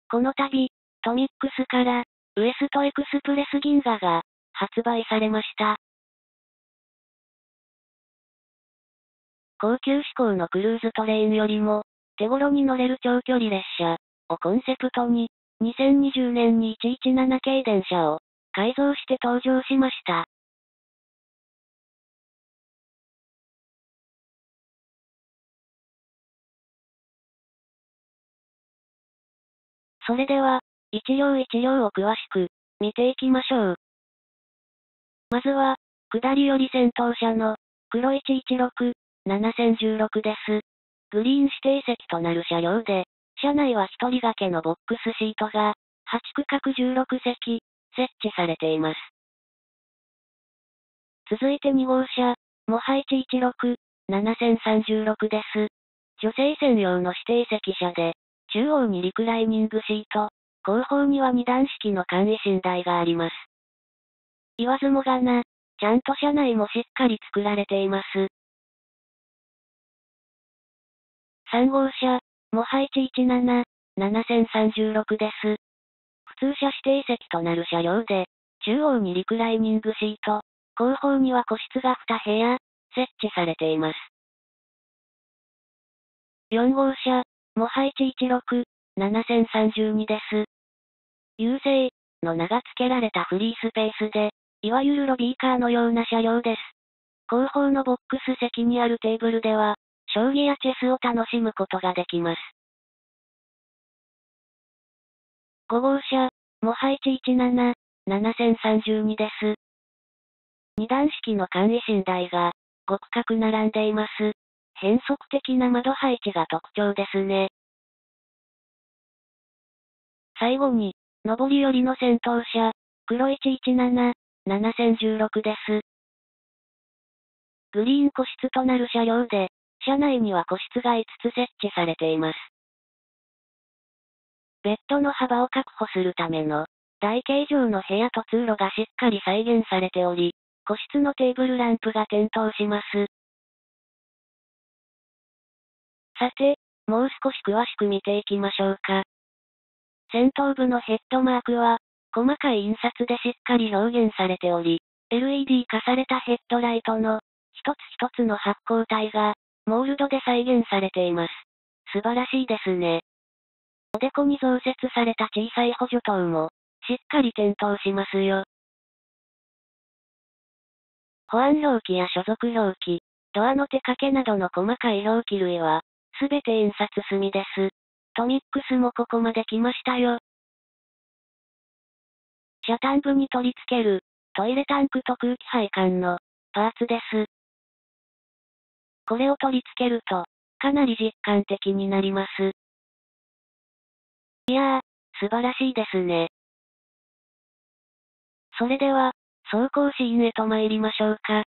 この度、トミックスから、ウエストエクスプレス銀河が、発売されました。高級志向のクルーズトレインよりも、手頃に乗れる長距離列車をコンセプトに、2020年に117系電車を改造して登場しました。それでは、一両一両を詳しく見ていきましょう。まずは、下り寄り先頭車の黒116、7016です。グリーン指定席となる車両で、車内は一人掛けのボックスシートが、8区画16席、設置されています。続いて2号車、モハ116、7036です。女性専用の指定席車で、中央にリクライニングシート、後方には2段式の簡易寝台があります。言わずもがな、ちゃんと車内もしっかり作られています。3号車、モハ117、7036です。普通車指定席となる車両で、中央にリクライニングシート、後方には個室が2部屋、設置されています。4号車、モハ116、7032です。優勢の名が付けられたフリースペースで、いわゆるロビーカーのような車両です。後方のボックス席にあるテーブルでは、将棋やチェスを楽しむことができます。5号車、モハ117、7032です。2段式の簡易寝台が、5区画並んでいます。変則的な窓配置が特徴ですね。最後に、上り寄りの先頭車、黒117、7016です。グリーン個室となる車両で、車内には個室が5つ設置されています。ベッドの幅を確保するための、台形状の部屋と通路がしっかり再現されており、個室のテーブルランプが点灯します。さて、もう少し詳しく見ていきましょうか。先頭部のヘッドマークは、細かい印刷でしっかり表現されており、LED 化されたヘッドライトの、一つ一つの発光体が、モールドで再現されています。素晴らしいですね。おでこに増設された小さい補助灯も、しっかり点灯しますよ。保安表記や所属表記、ドアの手掛けなどの細かい表記類は、すべて印刷済みです。トミックスもここまで来ましたよ。車端部に取り付ける、トイレタンクと空気配管の、パーツです。これを取り付けると、かなり実感的になります。いやー、素晴らしいですね。それでは、走行シーンへと参りましょうか。